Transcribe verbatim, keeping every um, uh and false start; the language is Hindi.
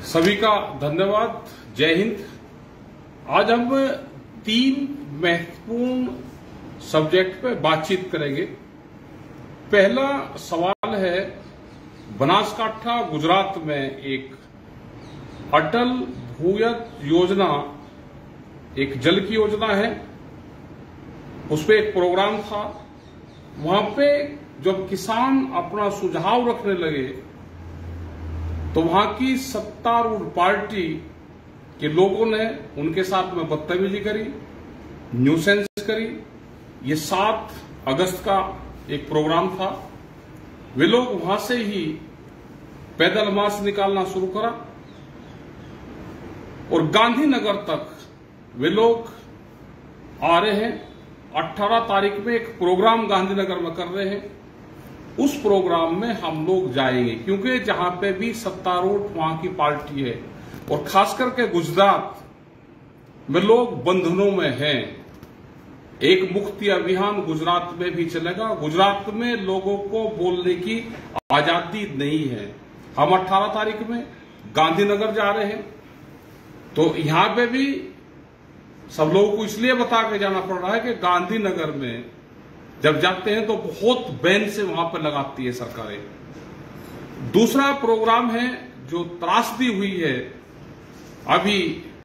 सभी का धन्यवाद। जय हिंद। आज हम तीन महत्वपूर्ण सब्जेक्ट पे बातचीत करेंगे। पहला सवाल है, बनासकांठा गुजरात में एक अटल भूयत योजना, एक जल की योजना है, उस पे एक प्रोग्राम था। वहां पे जब किसान अपना सुझाव रखने लगे तो वहां की सत्तारूढ़ पार्टी के लोगों ने उनके साथ में बदतमीजी करी, न्यूसेंस करी। ये सात अगस्त का एक प्रोग्राम था। वे लोग वहां से ही पैदल मार्च निकालना शुरू करा और गांधीनगर तक वे लोग आ रहे हैं। अठारह तारीख में एक प्रोग्राम गांधीनगर में कर रहे हैं। उस प्रोग्राम में हम लोग जाएंगे क्योंकि जहां पे भी सत्तारूढ़ वहां की पार्टी है और खास करके गुजरात में लोग बंधनों में हैं। एक मुक्ति अभियान गुजरात में भी चलेगा। गुजरात में लोगों को बोलने की आजादी नहीं है। हम अठारह तारीख में गांधीनगर जा रहे हैं तो यहां पे भी सब लोगों को इसलिए बता के जाना पड़ रहा है कि गांधीनगर में जब जाते हैं तो बहुत बैन से वहां पर लगाती है सरकारें। दूसरा प्रोग्राम है जो त्रासदी हुई है अभी